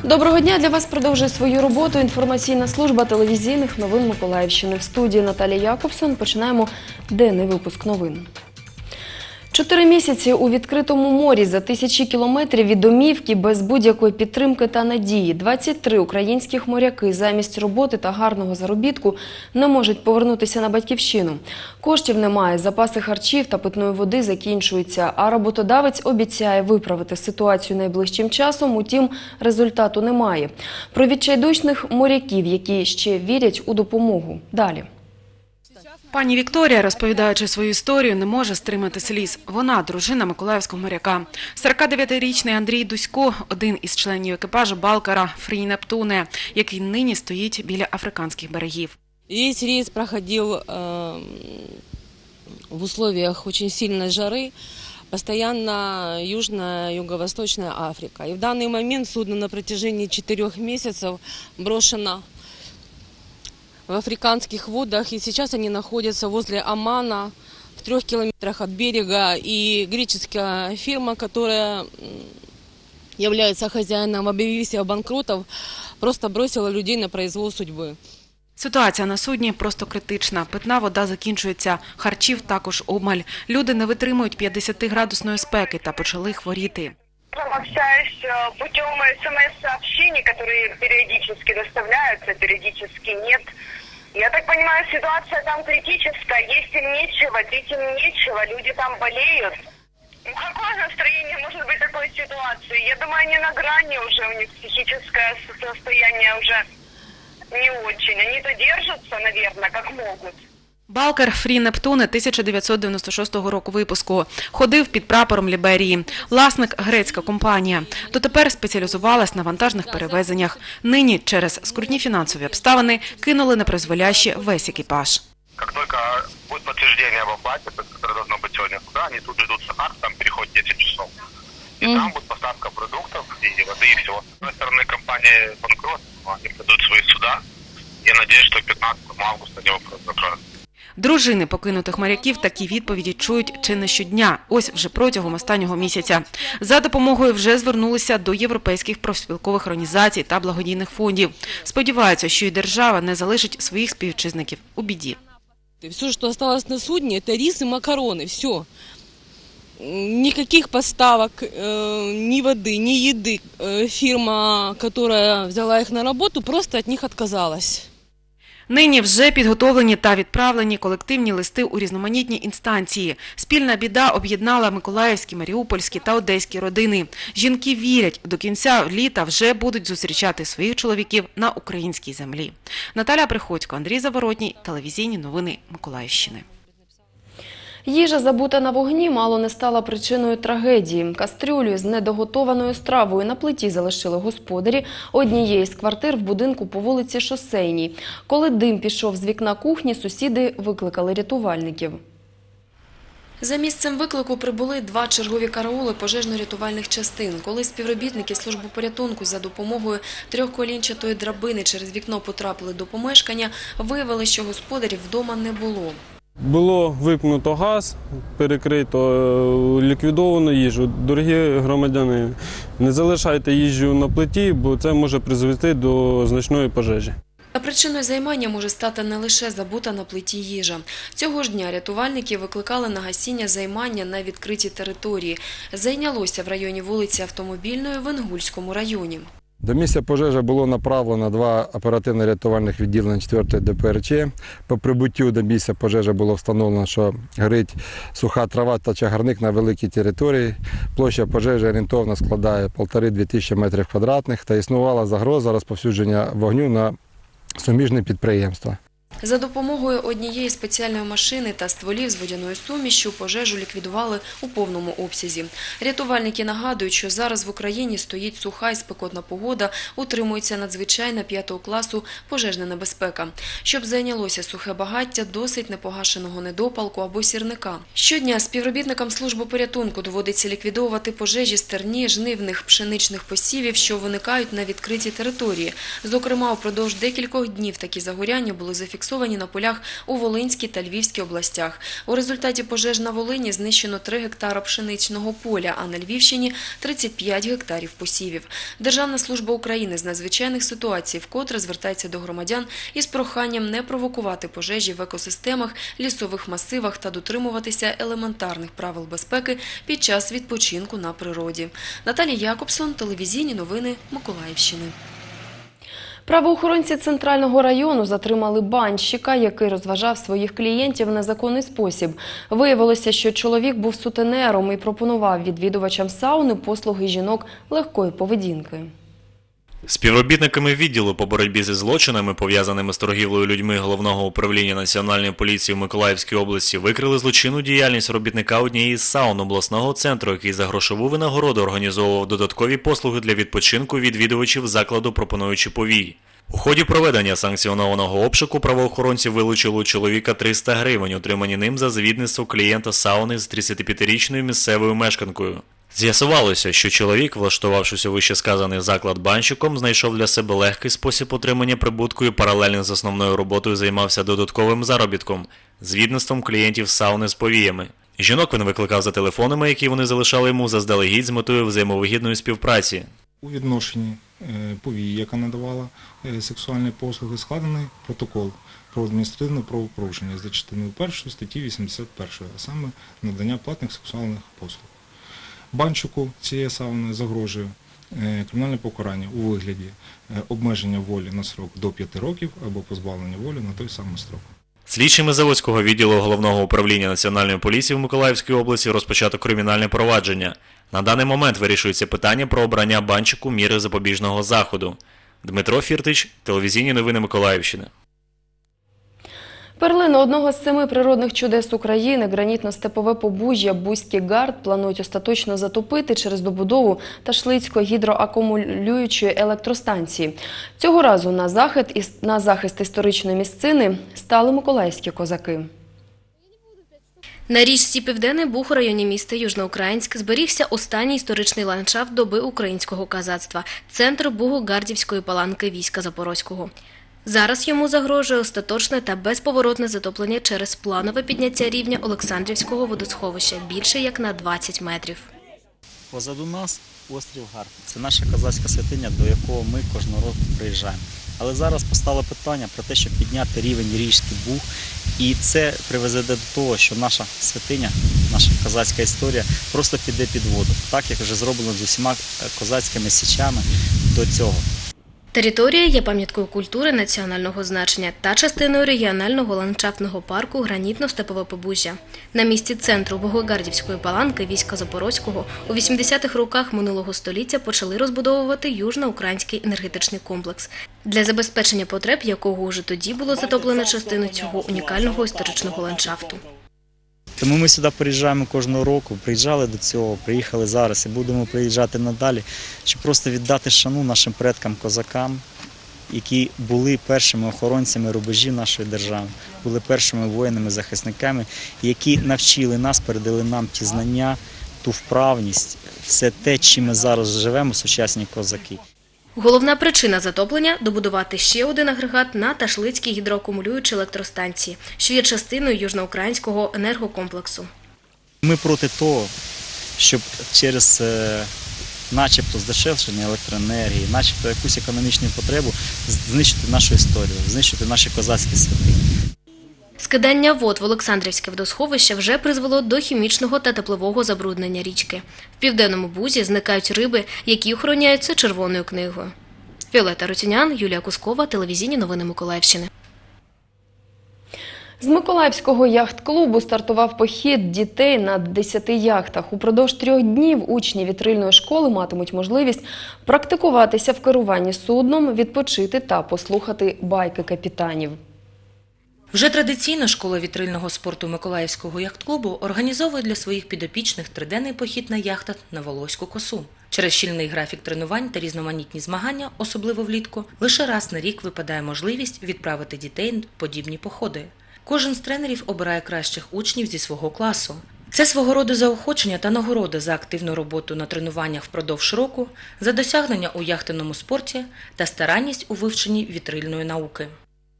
Доброго дня! Для вас продовжує свою роботу інформаційна служба телевізійних новин Миколаївщини. В студії Наталія Якобсон. Починаємо денний випуск новин. 4 місяці у відкритому морі за тисячі кілометрів від домівки без будь-якої підтримки та надії. 23 українських моряки замість роботи та гарного заробітку не можуть повернутися на батьківщину. Коштів немає, запаси харчів та питної води закінчуються, а роботодавець обіцяє виправити ситуацію найближчим часом, утім результату немає. Про відчайдушних моряків, які ще вірять у допомогу. Далі. Пані Вікторія, розповідаючи свою історію, не може стримати сліз. Вона – дружина миколаївського моряка. 49-річний Андрій Дусько – один із членів екіпажу балкера «Фрі Нептуне», який нині стоїть біля африканських берегів. Весь рейс проходил в условиях очень сильной жары, постоянно Южно-Юго-Восточная Африка. И в данный момент судно на протяжении 4 месяцев брошено в африканских водах, и сейчас они находятся возле Омана, в 3 километрах от берега, и греческая фирма, которая является хозяином, объявив себя банкротов, просто бросила людей на произвол судьбы. Ситуація на судні просто критична. Питна вода закінчується, харчів також обмаль. Люди не витримують 50-градусної спеки та почали хворіти. Общаюсь путем СМС-сообщений, которые периодически доставляются, периодически нет. Я так понимаю, ситуация там критическая, есть им нечего, пить им нечего, люди там болеют. Ну, какое настроение может быть в такой ситуации? Я думаю, они на грани уже, у них психическое состояние уже не очень. Они-то держатся, наверное, как могут. Балкер «Фрі Нептуне» 1996 року випуску. Ходив під прапором Ліберії. Власник – грецька компанія. Дотепер спеціалізувалась на вантажних перевезеннях. Нині через скрутні фінансові обставини кинули непризволяще весь екіпаж. Как только будет подтверждение об оплате, которое должно быть сегодня сюда, они тут ждут Сахар, там переход 10 часов. И там будет поставка продуктов и воды, и всего. С одной стороны, компания банкрот, они подают свои суда. Я надеюсь, что 15 августа они вопрос закроют. Дружини покинутих моряків такі відповіді чують чи не щодня, ось вже протягом останнього місяця. За допомогою вже звернулися до європейських профспілкових організацій та благодійних фондів. Сподіваються, що і держава не залишить своїх співвітчизників у біді. Все, что осталось на судне, это рис и макароны, все. Никаких поставок, ни воды, ни еды. Фирма, которая взяла их на работу, просто от них отказалась. Нині вже підготовлені та відправлені колективні листи у різноманітні інстанції. Спільна біда об'єднала миколаївські, маріупольські та одеські родини. Жінки вірять, до кінця літа вже будуть зустрічати своїх чоловіків на українській землі. Наталя Приходько, Андрій Заворотній, телевізійні новини Миколаївщини. Їжа, забута на вогні, мало не стала причиною трагедії. Кастрюлю з недоготованою стравою на плиті залишили господарі однієї з квартир в будинку по вулиці Шосейній. Коли дим пішов з вікна кухні, сусіди викликали рятувальників. За місцем виклику прибули 2 чергові караули пожежно-рятувальних частин. Коли співробітники служби порятунку за допомогою 3-колінчатої драбини через вікно потрапили до помешкання, виявили, що господарів вдома не було. Було вимкнуто газ, перекрито, ліквідовано їжу. Дорогі громадяни, не залишайте їжу на плиті, бо це може призвести до значної пожежі. А причиною займання може стати не лише забута на плиті їжа. Цього ж дня рятувальники викликали на гасіння займання на відкритій території. Зайнялося в районі вулиці Автомобільної в Інгульському районі. До місця пожежі було направлено 2 оперативно-рятувальних відділення 4-ї ДПРЧ. По прибуттю до місця пожежі було встановлено, що горить суха трава та чагарник на великій території. Площа пожежі орієнтовно складає 1,5–2 тисячі метрів квадратних та існувала загроза розповсюдження вогню на суміжне підприємство. За допомогою однієї спеціальної машини та стволів з водяною сумішчю пожежу ліквідували у повному обсязі. Рятувальники нагадують, що зараз в Україні стоїть суха і спекотна погода, утримується надзвичайна 5-го класу пожежна небезпека. Щоб зайнялося сухе багаття, досить непогашеного недопалку або сірника. Щодня співробітникам служби порятунку доводиться ліквідовувати пожежі стерні, жнивних, пшеничних посівів, що виникають на відкритій території. Зокрема, упродовж декількох днів такі загоряння були зафіксовані зафіксовані на полях у Волинській та Львівській областях. У результаті пожеж на Волині знищено 3 гектара пшеничного поля, а на Львівщині – 35 гектарів посівів. Державна служба України з надзвичайних ситуацій вкотре звертається до громадян із проханням не провокувати пожежі в екосистемах, лісових масивах та дотримуватися елементарних правил безпеки під час відпочинку на природі. Наталія Якобсон, телевізійні новини Миколаївщини. Правоохоронці Центрального району затримали банщика, який розважав своїх клієнтів в незаконний спосіб. Виявилося, що чоловік був сутенером і пропонував відвідувачам сауни послуги жінок легкої поведінки. Співробітниками відділу по боротьбі зі злочинами, пов'язаними з торгівлею людьми Головного управління Національної поліції в Миколаївській області, викрили злочинну діяльність робітника однієї з саун обласного центру, який за грошову винагороду організовував додаткові послуги для відпочинку відвідувачів закладу, пропонуючи повій. У ході проведення санкціонованого обшуку правоохоронці вилучили у чоловіка 300 гривень, отримані ним за звідництво клієнта сауни з 35-річною місцевою мешканкою. З'ясувалося, що чоловік, влаштувавшись у вищесказаний заклад банщиком, знайшов для себе легкий спосіб отримання прибутку і паралельно з основною роботою займався додатковим заробітком – звідництвом клієнтів сауни з повіями. Жінок він викликав за телефонами, які вони залишали йому заздалегідь з метою взаємовигідної співпраці. У відношенні повії, яка надавала сексуальні послуги, складений протокол про адміністративне правопорушення за частиною 1 статті 81, а саме надання платних сексуальних послуг. Банщику цієї сауни загрожує кримінальне покарання у вигляді обмеження волі на строк до 5 років або позбавлення волі на той самий строк. Слідчими Заводського відділу Головного управління Національної поліції в Миколаївській області розпочато кримінальне провадження. На даний момент вирішується питання про обрання банщику міри запобіжного заходу. Дмитро Фіртич, телевізійні новини Миколаївщини. Перлину одного з 7 природних чудес України, гранітно-степове побужжя Бузький Гард, планують остаточно затопити через добудову Ташлицької гідроакумулюючої електростанції. Цього разу на захист історичної місцини стали миколаївські козаки. На річці Південний Буг у районі міста Южноукраїнськ зберігся останній історичний ландшафт доби українського козацтва – центр Буго-Гардівської паланки війська Запорозького. Зараз йому загрожує остаточне та безповоротне затоплення через планове підняття рівня Олександрівського водосховища більше як на 20 метрів. Позаду нас острів Гард. Це наша козацька святиня, до якого ми кожного року приїжджаємо. Але зараз постало питання про те, щоб підняти рівень річки Буг. І це привезе до того, що наша святиня, наша козацька історія просто піде під воду. Так, як вже зроблено з усіма козацькими січами до цього. Територія є пам'яткою культури національного значення та частиною регіонального ландшафтного парку «Гранітно-степове побужжя». На місці центру Буго-Гардівської паланки війська Запорозького у 80-х роках минулого століття почали розбудовувати Южноукраїнський енергетичний комплекс, для забезпечення потреб якого уже тоді було затоплено частину цього унікального історичного ландшафту. Тому ми сюди приїжджаємо кожного року, приїжджали до цього, приїхали зараз і будемо приїжджати надалі, щоб просто віддати шану нашим предкам-козакам, які були першими охоронцями рубежів нашої держави, були першими воїнами-захисниками, які навчили нас, передали нам ті знання, ту вправність, все те, чим ми зараз живемо, сучасні козаки. Головна причина затоплення – добудувати ще один агрегат на Ташлицькій гідроакумулюючій електростанції, що є частиною Южноукраїнського енергокомплексу. Ми проти того, щоб через начебто здешевлення електроенергії, начебто якусь економічну потребу знищити нашу історію, знищити наші козацькі святині. Скидання вод в Олександрівське водосховище вже призвело до хімічного та теплового забруднення річки. В Південному Бузі зникають риби, які охороняються Червоною книгою. Віолетта Рутюнян, Юлія Кускова, телевізійні новини Миколаївщини. З Миколаївського яхт-клубу стартував похід дітей на 10 яхтах. Упродовж 3 днів учні вітрильної школи матимуть можливість практикуватися в керуванні судном, відпочити та послухати байки капітанів. Вже традиційно школа вітрильного спорту Миколаївського яхт-клубу організовує для своїх підопічних 3-денний похід на яхтах на Волоську косу. Через щільний графік тренувань та різноманітні змагання, особливо влітку, лише раз на рік випадає можливість відправити дітей в подібні походи. Кожен з тренерів обирає кращих учнів зі свого класу. Це свого роду заохочення та нагорода за активну роботу на тренуваннях впродовж року, за досягнення у яхтенному спорті та старанність у вивченні вітрильної науки.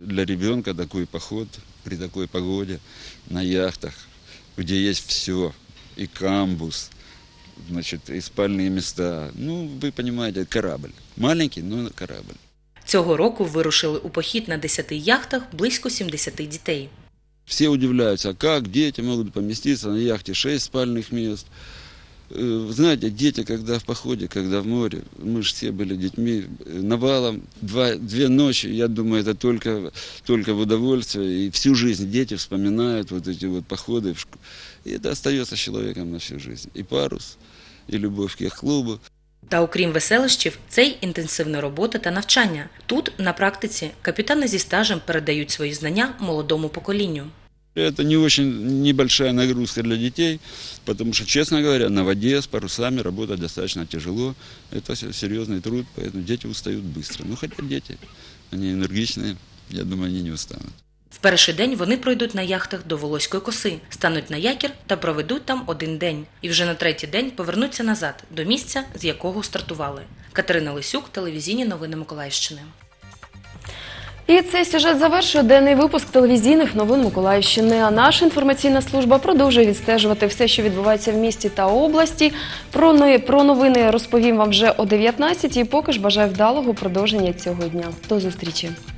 для ребенка такой поход при такой погоде на яхтах, где есть все, и камбуз, значит, и спальные места. Ну, вы понимаете, корабль. Маленький, но корабль. Цього року вирушили у похід на 10 яхтах близько 70 дітей. Все удивляются, как дети могут поместиться на яхте 6 спальных мест. Знаете, дети, когда в походе, когда в море, мы же все были детьми, навалом, 2 ночи, я думаю, это только в удовольствие. И всю жизнь дети вспоминают вот эти вот походы. И это остается с человеком на всю жизнь. И парус, и любовь к яхт-клубу. Та окрім веселищів, це й інтенсивна робота та навчання. Тут, на практиці, капітани зі стажем передають свої знання молодому поколінню. Это не очень небольшая нагрузка для детей, потому что, честно говоря, на воде с парусами работать достаточно тяжело. Это серьезный труд, поэтому дети устают быстро. Ну, хотя дети, они энергичные, я думаю, они не устанут. В перший день вони пройдуть на яхтах до Волоської коси, стануть на якір та проведуть там 1 день. І вже на 3-й день повернуться назад, до місця, з якого стартували. Катерина Лисюк, телевізійні новини Миколаївщини. І цей сюжет завершує денний випуск телевізійних новин Миколаївщини. А наша інформаційна служба продовжує відстежувати все, що відбувається в місті та області. Про новини розповім вам вже о 19-й. Поки ж бажаю вдалого продовження цього дня. До зустрічі.